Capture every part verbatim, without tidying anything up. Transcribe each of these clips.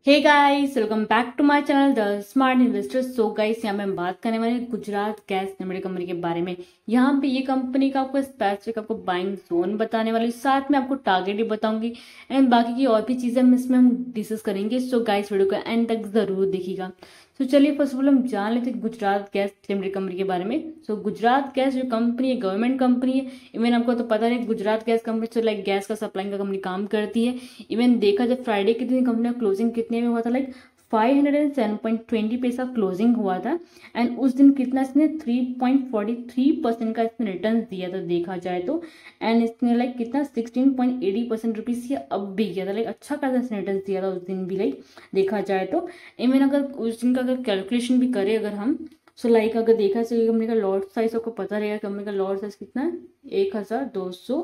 Hey guys, welcome back to my channel the smart investor. So guys, यहाँ पे हम बात करने वाले हैं गुजरात गैस लिमिटेड कंपनी के बारे में। यहाँ पे ये कंपनी का आपको स्पेसिफिक आपको बाइंग जोन बताने वाली, साथ में आपको टारगेट भी बताऊंगी एंड बाकी की और भी चीजें हम इसमें हम डिस्कस करेंगे। सो गाइस, वीडियो को एंड तक जरूर देखिएगा। तो चलिए फर्स्ट ऑफ ऑल हम जान लेते हैं गुजरात गैस लिमिटेड कंपनी के बारे में। सो गुजरात गैस जो कंपनी है गवर्नमेंट कंपनी है। इवन आपको तो पता है गुजरात गैस कंपनी से लाइक गैस का सप्लाई का कंपनी काम करती है। इवन देखा जब फ्राइडे के दिन कंपनी का क्लोजिंग कितने में हुआ था, like five hundred and seven point twenty पैसा क्लोजिंग हुआ था। एंड उस दिन कितना इसने three point forty three percent का इसने रिटर्न दिया था देखा जाए तो। एंड इसने लाइक कितना sixteen point eighty percent rupees ये अब भी किया था, लाइक अच्छा खासा इसने रिटर्न दिया था उस दिन भी लाइक देखा जाए तो। इवन अगर उस दिन का अगर कैलकुलेशन भी करें अगर हम, सो लाइक अगर देखा जाए कंपनी का लॉट साइज आपको पता रहेगा कंपनी का लॉट साइज कितना है, एक हजार दो सौ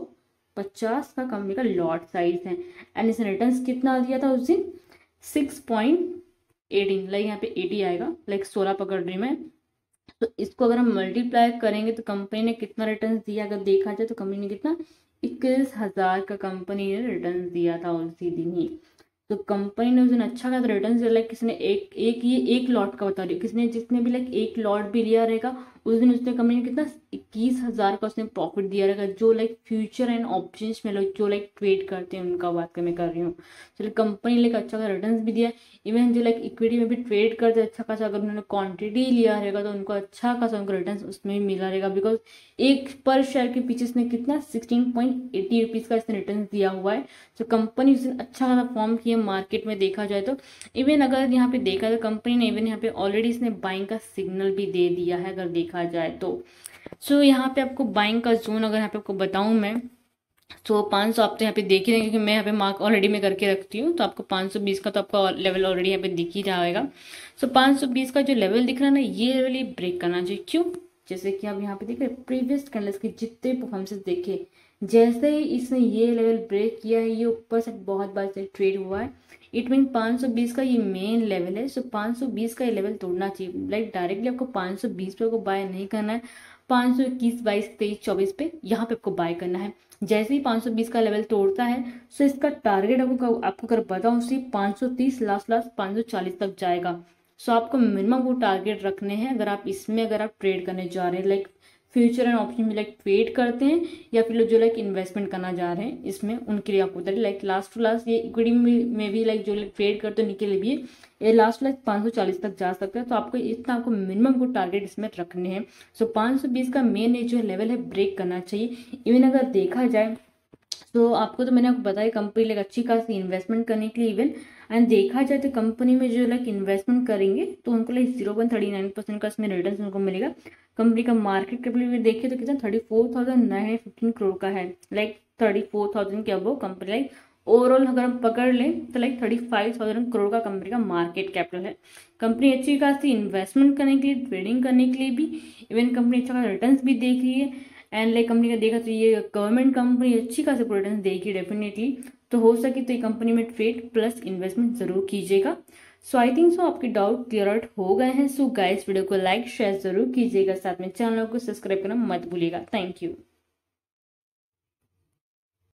पचास का कंपनी का लॉट साइज है। एंड इसने रिटर्न कितना दिया था उस दिन, सिक्स पॉइंट एटीन, लाइक यहाँ पे एटी आएगा, लाइक सोलह पकड़ रही मैं। तो इसको अगर हम मल्टीप्लाई करेंगे तो कंपनी ने कितना रिटर्न दिया अगर देखा जाए तो कंपनी ने कितना इक्कीस हजार का कंपनी ने रिटर्न दिया था उसी दिन ही। तो कंपनी ने उस दिन अच्छा खासा रिटर्न दिया। लाइक किसने एक एक ये एक लॉट का बता रही किसने जिसने भी लाइक एक लॉट भी लिया रहेगा उस दिन उसने कंपनी ने कितना इक्कीस हजार का उसने प्रॉफिट दिया रहेगा। जो लाइक फ्यूचर एंड ऑप्शंस में लोग जो लाइक ट्रेड करते हैं उनका बात मैं कर रही हूँ। चलो कंपनी लाइक अच्छा खासा रिटर्न भी दिया। इवन जो लाइक इक्विटी में भी ट्रेड करते हैं अच्छा खासा, अगर उन्होंने क्वांटिटी लिया रहेगा तो उनको अच्छा खासा उनको रिटर्न उसमें भी मिला रहेगा। बिकॉज एक पर शेयर के पीछे इसने कितना सिक्सटीन पॉइंट एटी रुपीज का इसने रिटर्न दिया हुआ है। तो कंपनी उस दिन अच्छा खासा फॉर्म किया मार्केट में देखा जाए तो। इवन अगर यहाँ पे देखा जाए कंपनी ने इवन यहाँ पे ऑलरेडी इसने बाइंग का सिग्नल भी दे दिया है अगर देखा जाए तो। सो so, यहाँ पे आपको बाइंग का जोन अगर यहाँ पे आपको बताऊं मैं, तो पाँच सौ आप तो यहाँ पे देख ही रहेंगे क्योंकि मैं यहाँ पे मार्क ऑलरेडी मैं करके रखती हूँ। तो आपको पाँच सौ बीस का तो आपका लेवल ऑलरेडी यहाँ पे दिख ही जाएगा। सो पाँच सौ बीस का जो लेवल दिख रहा है ना, ये लेवल ही ब्रेक करना चाहिए। क्यों? जैसे कि आप यहाँ पे देख रहे प्रीवियस कैंडल्स के जितने परफॉर्मेंस देखे, जैसे ही इसने ये लेवल ब्रेक किया है ये ऊपर से बहुत बार से ट्रेड हुआ है। इट मीन पाँच सौ बीस का ये मेन लेवल है। सो पाँच सौ बीस का ये लेवल तोड़ना चाहिए। लाइक डायरेक्टली आपको पाँच सौ बीस पे को बाय नहीं करना है, पाँच सौ इक्कीस बाईस तेईस चौबीस पे यहाँ पे आपको बाय करना है। जैसे ही पाँच सौ बीस का लेवल तोड़ता है सो इसका टारगेट आपको आपको अगर बताऊं सिर्फ पाँच सौ तीस लास्ट लास्ट पाँच सौ चालीस तक जाएगा। सो आपको मिनिमम वो टारगेट रखने हैं अगर आप इसमें अगर आप ट्रेड करने जा रहे हैं, लाइक फ्यूचर एंड ऑप्शन में लाइक ट्रेड करते हैं या फिर लोग जो लाइक इन्वेस्टमेंट करना जा रहे हैं इसमें, उनके लिए आपको बता लाइक लास्ट टू लास्ट ये इक्विटी में भी लाइक जो लाइक ट्रेड करते हैं उनके लिए भी ये लास्ट लाइक पाँच सौ चालीस तक जा सकता है। तो आपको इतना आपको मिनिमम को टारगेट इसमें रखने हैं। सो पाँच सौ बीस का मेन जो लेवल है ब्रेक करना चाहिए। इवन अगर देखा जाए तो आपको तो मैंने आपको बताया कंपनी लाइक अच्छी खासी इन्वेस्टमेंट करने के लिए इवन एंड देखा जाए तो कंपनी में जो लाइक इन्वेस्टमेंट करेंगे तो उनको like zero point thirty nine percent का इसमें रिटर्न उनको मिलेगा। कंपनी का मार्केट कैपिटल देखे तो कितना thirty four thousand nine hundred fifteen crore का है। लाइक थर्टी फोर थाउजेंड के अबव कंपनी लाइक ओवरऑल अगर हम पकड़ लें तो like thirty five thousand crore का कंपनी का मार्केट कैपिटल है। कंपनी अच्छी खासी इन्वेस्टमेंट करने के लिए ट्रेडिंग करने के लिए भी इवन कंपनी अच्छा खासा रिटर्न भी देख रही है। एंड लाइक कंपनी का देखा तो ये गवर्नमेंट कंपनी अच्छी खासी रिटर्न देगी डेफिनेटली। तो हो सके तो ये कंपनी में ट्रेड प्लस इन्वेस्टमेंट जरूर कीजिएगा। सो आई थिंक सो आपके डाउट क्लियर आउट हो गए हैं। सो गाइस वीडियो को लाइक शेयर जरूर कीजिएगा, साथ में चैनल को सब्सक्राइब करना मत भूलिएगा। Thank you.